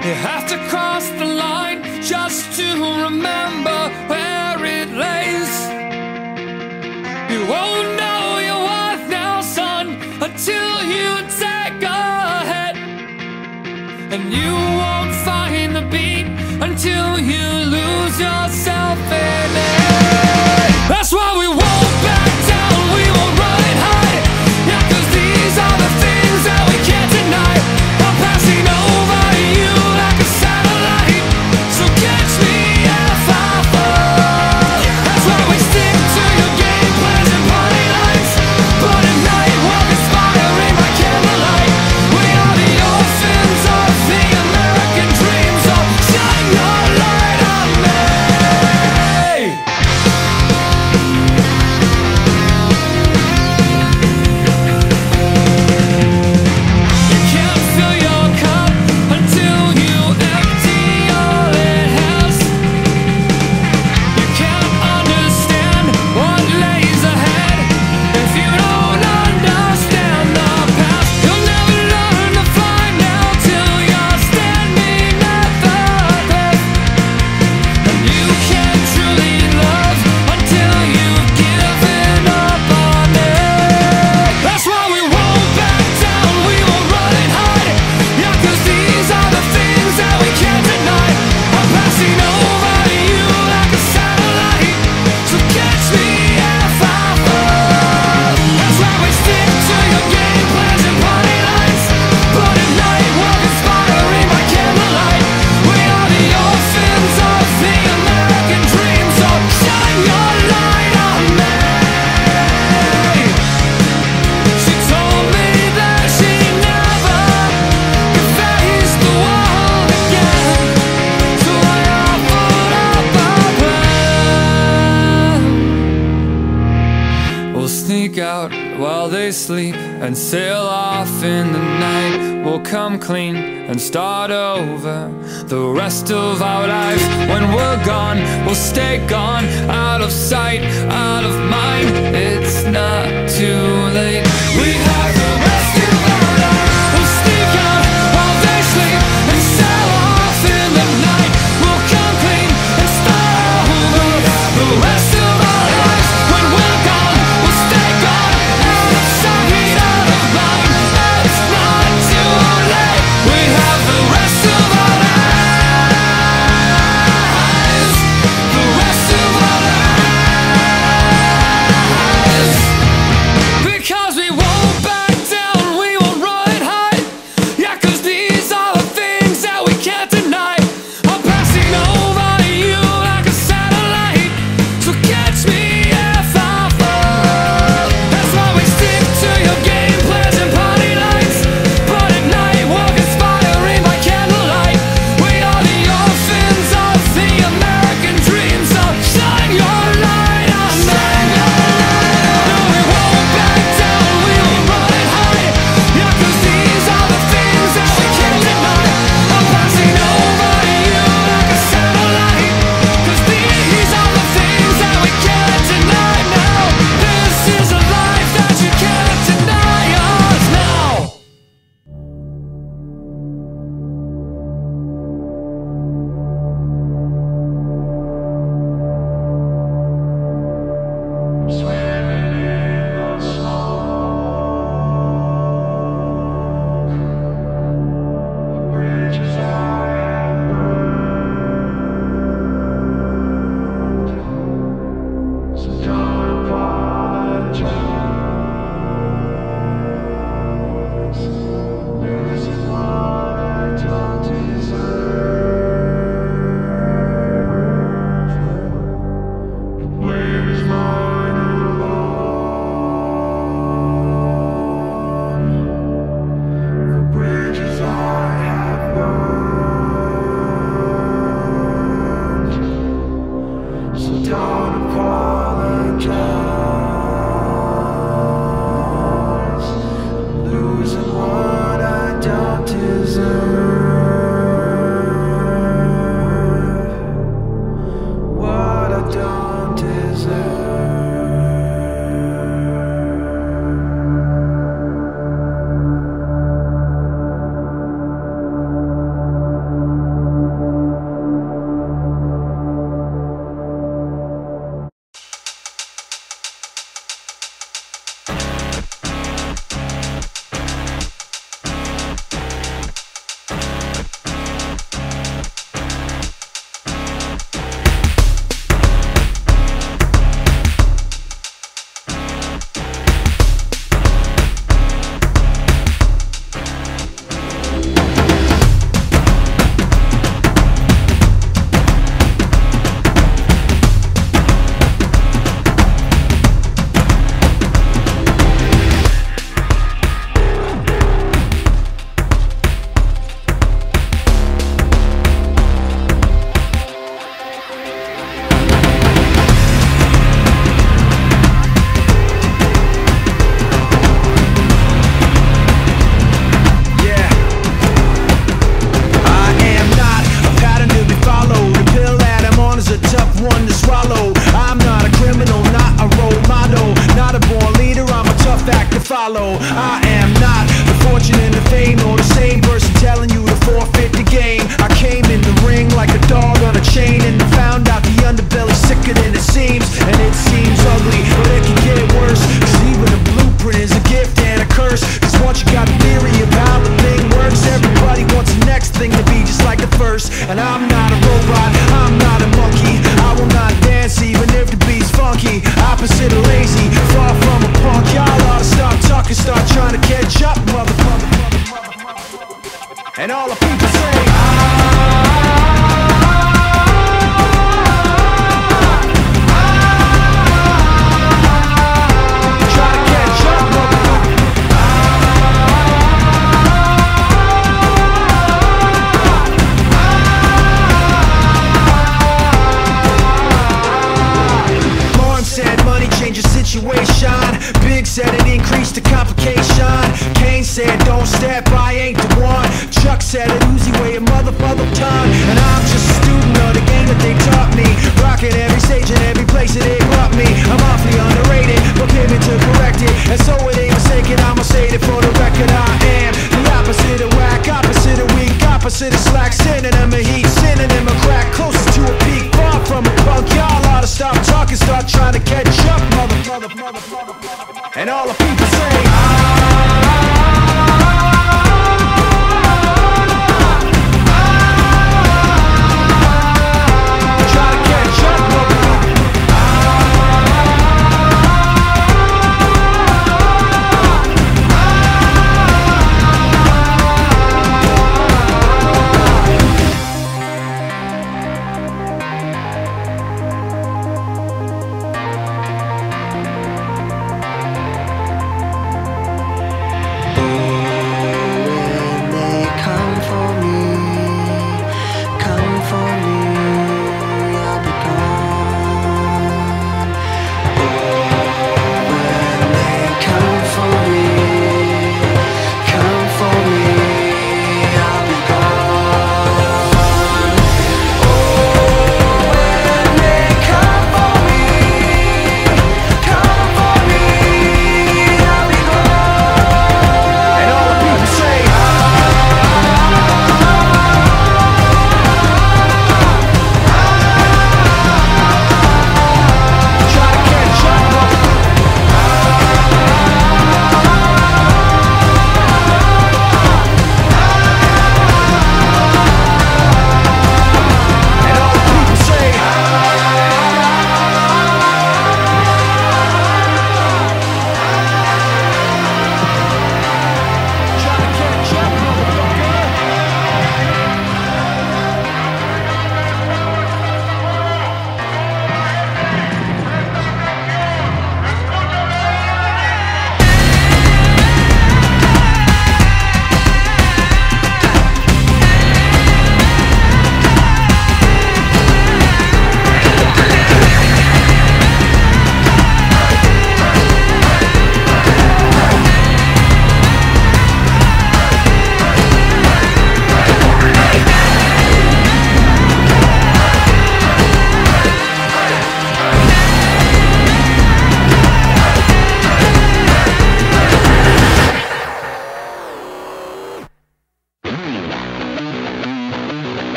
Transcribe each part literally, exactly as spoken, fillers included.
You have to cross the line just to remember where it lays. You won't know your worth now, son, until you take a hit. And you won't find the beat until you lose yourself in it. That's why we won't back down, we won't run and hide. Yeah, cause these are the things that we can't deny. I'm passing over you like a satellite, so catch me if I fall. That's why we stick to your game plans and party lights, but at night walk inspiring by candlelight. We are the orphans of the American dream, so shine your light on me. You can't fill your cup until you empty all it has. You can't understand what lays ahead if you don't understand the past. You'll never learn to fly now till you're standing at the cliff. And you can't truly love until you've given up on it. That's why we won't back down, we won't run and hide. Yeah, cause these are the things that we can't deny. I'm passing over you like a satellite, so catch me if I fall. That's why we stick to your game plans and party lights, but at night walk inspiring by candlelight. We are the orphans of the American dream, so shine your light on me. She told me that she never could face the world again, so I offered up a plan. We'll sneak out while they sleep and sail off in the night. We'll come clean and start over the rest of our lives. When we're gone, we'll stay gone, out of sight, out of mind. It's not too late. We have the rest of our lives. We'll sneak out while they sleep and sail off in the night. We'll come clean and start over the rest of our lives. When we're gone, we'll stay gone, out of sight, out of mind. It's not too late. We have the rest of our lives. The rest of our lives. Because we won't back down, we won't run and hide. Yeah, cause these are the things that we can't deny. I'm passing over you like a satellite, so catch me if I fall. That's why we stick to your game plans and party lights, but at night walk inspiring by candlelight. We are the orphans of the American dream, so shine your light on me. No, we won't back down, we won't run and hide. Yeah, cause these are the things that we can't deny. I'm passing over you like a satellite, cause these are the things that we can't deny now. This is a life that you can't deny us now. And all the people say, try to catch up, motherfucker. Lauren said money changes situation. Big said it increased the complication. Kane said don't step, I ain't the one. Chuck said it Uzi weigh a mother mother ton. And I'm just a student of the game that they taught me. Rocking every stage and every place that they brought me. I'm awfully underrated, but came in to correct it. And so it ain't mistaken, I'ma say it for the record. I am the opposite of whack, opposite of weak, opposite of slack. Synonym of heat, synonym of crack. Closest to a peak, far from a punk. Y'all ought to stop talking, start trying to catch up, mother, mother, mother, mother, mother. And all the people say, try to catch up, motherfucker.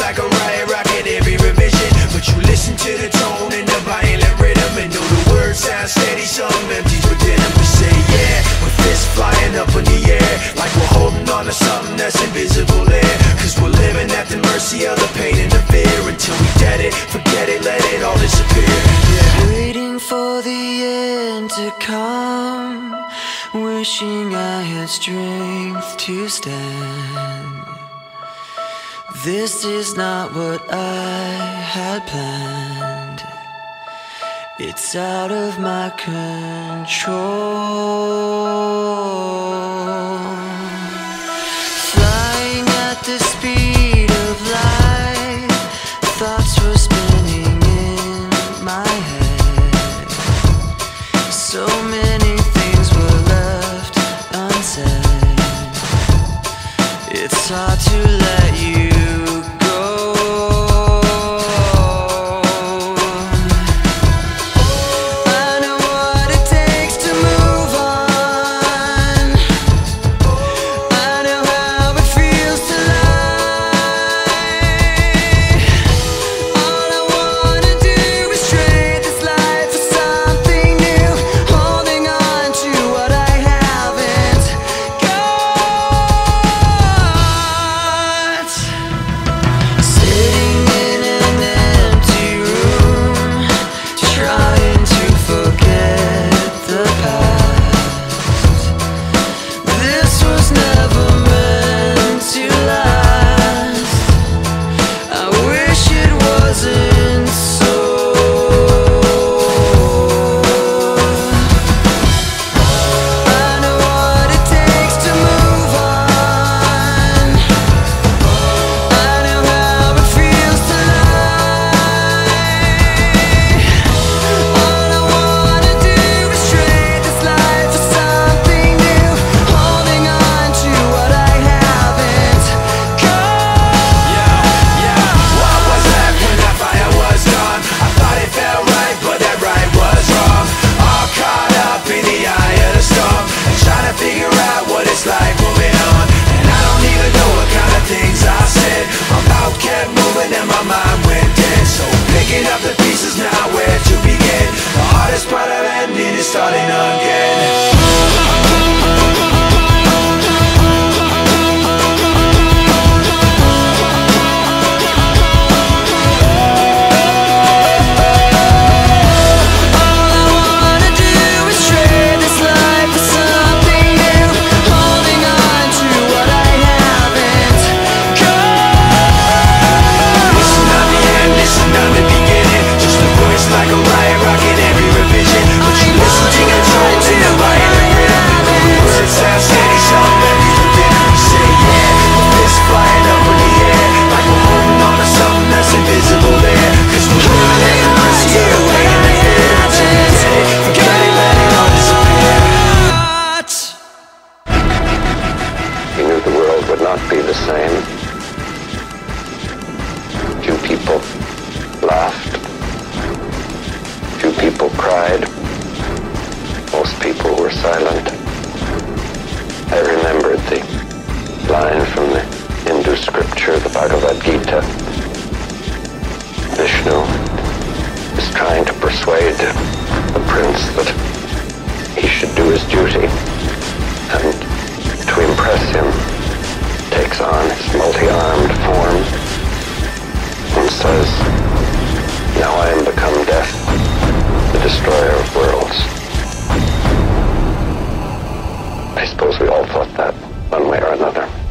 like a riot, rocking every revision. But you listen to the tone and the violent rhythm, and know the words sound steady, some empties within them. We say yeah, with fists flying up in the air, like we're holding on to something that's invisible there. Cause we're living at the mercy of the pain and the fear, until we get it, forget it, let it all disappear. Yeah. Waiting for the end to come, wishing I had strength to stand. This is not what I had planned. It's out of my control. Flying at the speed of light, thoughts were spinning in my head. So many things were left unsaid. It's hard to let you starting again. Be the same. Few people laughed. Few people cried. Most people were silent. I remembered the line from the Hindu scripture, the Bhagavad Gita. Vishnu is trying to persuade the prince that he should do his duty, and to impress him takes on his multi-armed form and says, "Now I am become death, the destroyer of worlds." I suppose we all thought that one way or another.